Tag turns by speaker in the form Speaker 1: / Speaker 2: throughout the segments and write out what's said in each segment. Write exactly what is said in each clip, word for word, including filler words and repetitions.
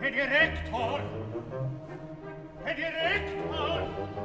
Speaker 1: Herr Direktor! Herr Direktor!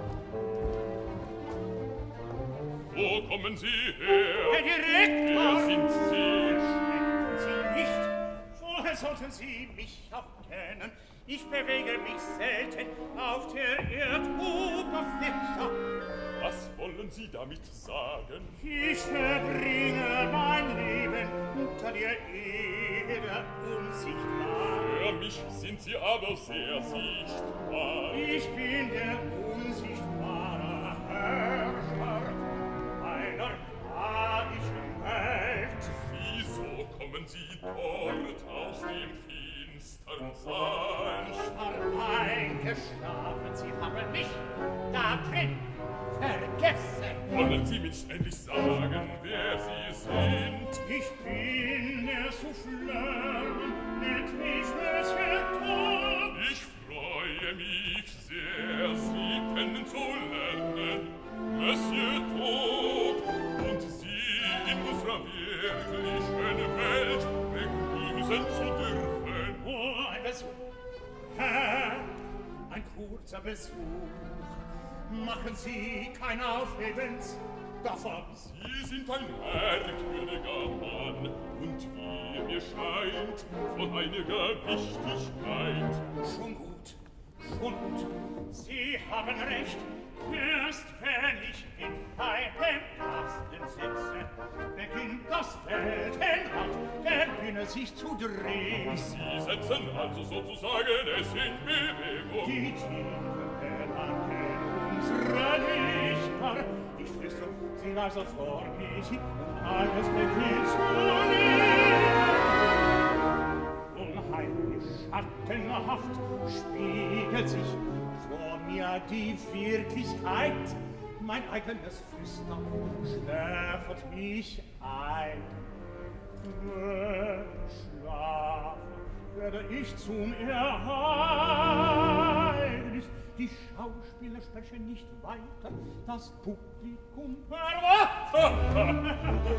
Speaker 2: Wo kommen Sie her?
Speaker 1: Herr Direktor!
Speaker 2: Wer sind Sie?
Speaker 1: Schrecken Sie nicht. Woher sollten Sie mich auch kennen? Ich bewege mich selten auf der Erdoberfläche.
Speaker 2: Was wollen Sie damit sagen?
Speaker 1: Ich verbringe mein Leben unter der Erde unsichtbar.
Speaker 2: Für mich sind Sie aber sehr sichtbar.
Speaker 1: Ich bin der unsichtbare Herrscher einer magischen Welt.
Speaker 2: Wieso kommen Sie dort aus dem finstern Saal?
Speaker 1: Ich war eingeschlafen, Sie haben mich da drin vergessen.
Speaker 2: Wollen Sie mich endlich sagen, wer Sie sind?
Speaker 1: Ich bin der Souffleur, nennt mich Monsieur Tod.
Speaker 2: Ich freue mich sehr, Sie kennenzulernen, Monsieur Tod. Und Sie in unserer wirklichen Welt begrüßen zu dürfen.
Speaker 1: Oh, ein Besuch, Herr, ein kurzer Besuch. Machen Sie kein Aufhebens davon.
Speaker 2: Sie sind ein merkwürdiger Mann und wie mir scheint, von einiger Wichtigkeit.
Speaker 1: Schon gut, schon gut. Sie haben recht. Erst wenn ich in einem Kasten sitze, beginnt das Weltenrad der Bühne sich zu drehen.
Speaker 2: Sie setzen also sozusagen es in Bewegung.
Speaker 1: Die tiefen Gedanken unserer Lichter, ich flüstere sie leise vor mich, und alles beginnt zu leben. Unheimlich schattenhaft spiegelt sich vor mir die Wirklichkeit. Mein eigenes Flüstern schläfert mich ein. Schlaf werde ich zum Ereignis. Die Schauspieler sprechen nicht weiter, das Publikum erwartet.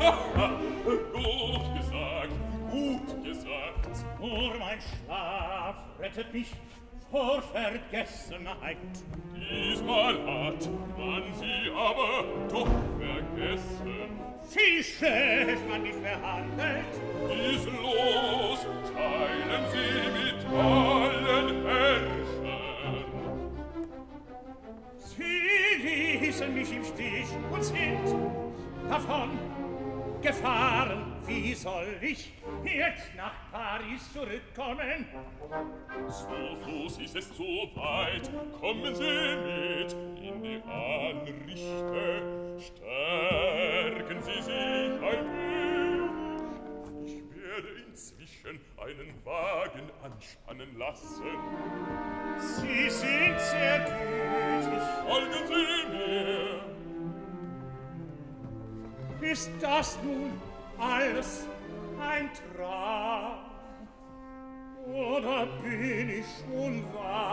Speaker 2: Gut gesagt, gut gesagt.
Speaker 1: Nur mein Schlaf rettet mich vor Vergessenheit.
Speaker 2: Diesmal hat man sie aber doch vergessen.
Speaker 1: Wie schlecht man mich behandelt.
Speaker 2: Dies Los teilen sie mit allen Herrschern.
Speaker 1: Sie ließen mich im Stich und sind davon gefahren. Wie soll ich jetzt nach Paris zurückkommen?
Speaker 2: Zu Fuß ist es zu weit. Kommen Sie mit in die Anrichte. Stärken Sie sich ein wenig. Ich werde inzwischen einen Wagen anspannen lassen.
Speaker 1: Sie sind sehr gütig.
Speaker 2: Folgen Sie mir.
Speaker 1: Ist das nun alles ein Traum? Oder bin ich schon wahr?